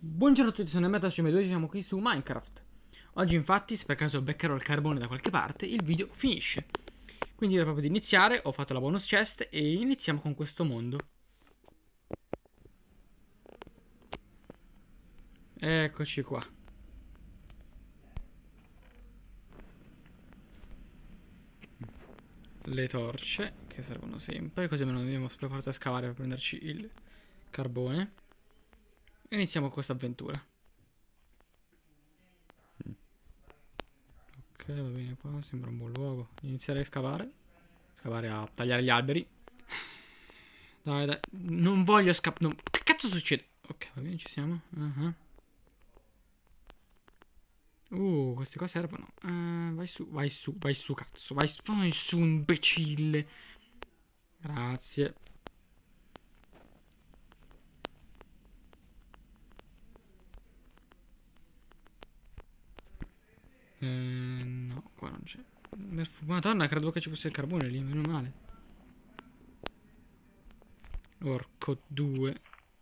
Buongiorno a tutti, sono MetaCM2 e siamo qui su Minecraft. Oggi infatti, se per caso beccherò il carbone da qualche parte, il video finisce. Quindi direi proprio di iniziare, ho fatto la bonus chest e iniziamo con questo mondo. Eccoci qua. Le torce, che servono sempre, così non dobbiamo per forza scavare per prenderci il carbone. E iniziamo questa avventura. Ok, va bene qua, sembra un buon luogo. Inizierei a scavare. Scavare a tagliare gli alberi. Dai, dai, non voglio scappare. Che cazzo succede? Ok, va bene, ci siamo. Questi qua servono. Vai su, vai su, vai su, cazzo. Vai su, imbecille. Grazie. No, qua non c'è. Madonna, credo che ci fosse il carbone lì, meno male. Orco 2.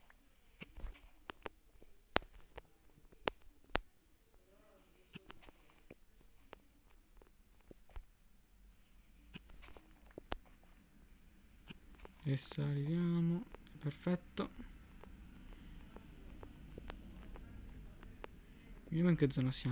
E saliamo. Perfetto. Vediamo in che zona siamo.